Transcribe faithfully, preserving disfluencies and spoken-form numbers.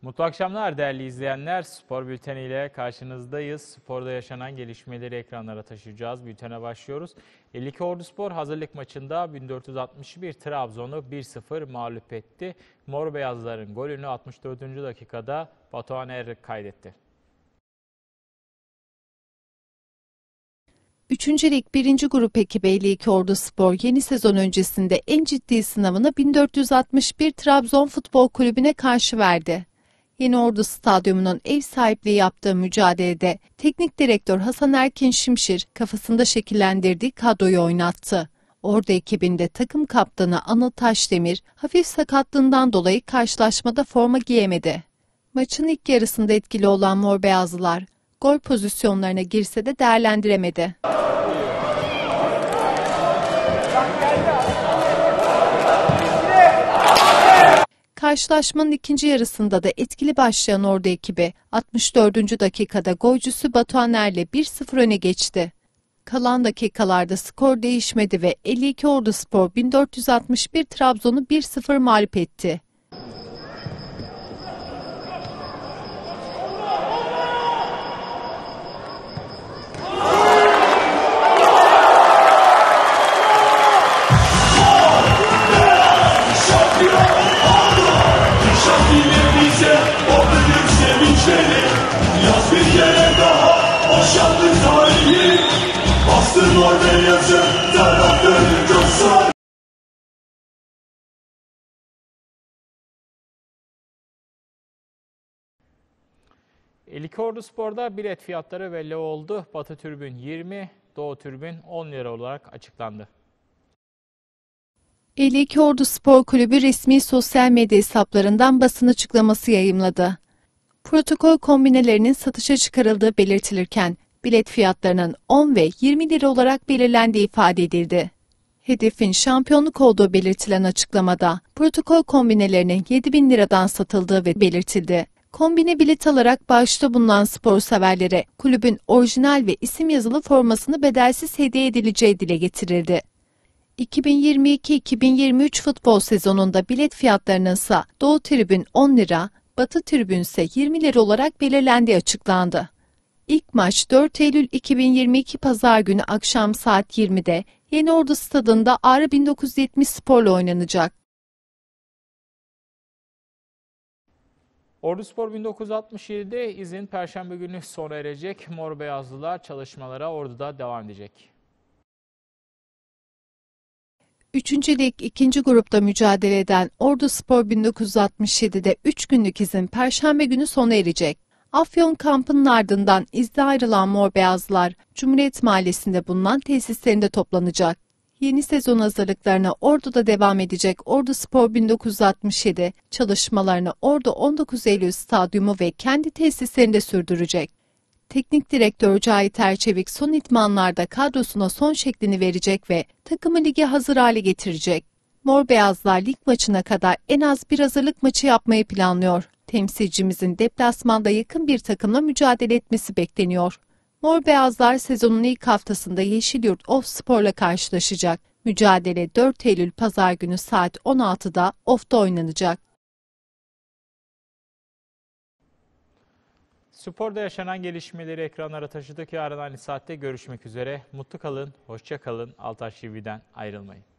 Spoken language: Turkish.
Mutlu akşamlar değerli izleyenler. Spor bülteni ile karşınızdayız. Sporda yaşanan gelişmeleri ekranlara taşıyacağız. Bültene başlıyoruz. elli iki Orduspor hazırlık maçında bin dört yüz altmış bir Trabzon'u bir sıfır mağlup etti. Mor Beyazların golünü altmış dördüncü dakikada Batuhan Er kaydetti. Üçüncü Lig birinci Grup ekibi elli iki Orduspor yeni sezon öncesinde en ciddi sınavını bin dört yüz altmış bir Trabzon Futbol Kulübü'ne karşı verdi. Yeni Ordu Stadyumu'nun ev sahipliği yaptığı mücadelede teknik direktör Hasan Erkin Şimşir kafasında şekillendirdiği kadroyu oynattı. Ordu ekibinde takım kaptanı Anıl Taşdemir hafif sakatlığından dolayı karşılaşmada forma giyemedi. Maçın ilk yarısında etkili olan Mor Beyazlılar gol pozisyonlarına girse de değerlendiremedi. Karşılaşmanın ikinci yarısında da etkili başlayan Ordu ekibi altmış dördüncü dakikada golcüsü Batuhan Er'le bir sıfır öne geçti. Kalan dakikalarda skor değişmedi ve elli iki Orduspor bin dört yüz altmış bir Trabzon'u bir sıfır mağlup etti. elli iki Orduspor'da bilet fiyatları belli oldu. Batı tribün yirmi, Doğu tribün on lira olarak açıklandı. elli iki Orduspor Kulübü resmi sosyal medya hesaplarından basın açıklaması yayımladı. Protokol kombinelerinin satışa çıkarıldığı belirtilirken bilet fiyatlarının on ve yirmi lira olarak belirlendiği ifade edildi. Hedefin şampiyonluk olduğu belirtilen açıklamada protokol kombinelerinin yedi bin liradan satıldığı ve belirtildi. Kombine bilet alarak bağışta bulunan spor severlere kulübün orijinal ve isim yazılı formasını bedelsiz hediye edileceği dile getirildi. iki bin yirmi iki iki bin yirmi üç futbol sezonunda bilet fiyatlarının ise Doğu tribün on lira, Batı tribün ise yirmi lira olarak belirlendiği açıklandı. İlk maç dört Eylül iki bin yirmi iki Pazar günü akşam saat yirmide Yeni Ordu Stadı'nda Ağrı bin dokuz yüz yetmiş Spor'la oynanacak. Orduspor bin dokuz yüz altmış yedi'de izin Perşembe günü sona erecek. Mor Beyazlılar çalışmalara Ordu'da devam edecek. Üçüncü Lig ikinci grupta mücadele eden Orduspor bin dokuz yüz altmış yedi'de üç günlük izin Perşembe günü sona erecek. Afyon kampının ardından izne ayrılan Mor Beyazlılar, Cumhuriyet Mahallesi'nde bulunan tesislerinde toplanacak. Yeni sezon hazırlıklarına Ordu'da devam edecek Orduspor bin dokuz yüz altmış yedi, çalışmalarını Ordu on dokuz Eylül Stadyumu ve kendi tesislerinde sürdürecek. Teknik direktör Cahit Erçevik son idmanlarda kadrosuna son şeklini verecek ve takımı lige hazır hale getirecek. Mor Beyazlar lig maçına kadar en az bir hazırlık maçı yapmayı planlıyor. Temsilcimizin deplasmanda yakın bir takımla mücadele etmesi bekleniyor. Mor Beyazlar sezonun ilk haftasında Yeşilyurt Ofspor'la karşılaşacak. Mücadele dört Eylül Pazar günü saat on altıda Of'ta oynanacak. Sporda yaşanan gelişmeleri ekranlara taşıdık. Yarın aynı saatte görüşmek üzere. Mutlu kalın, hoşça kalın. Altaş T V'den ayrılmayın.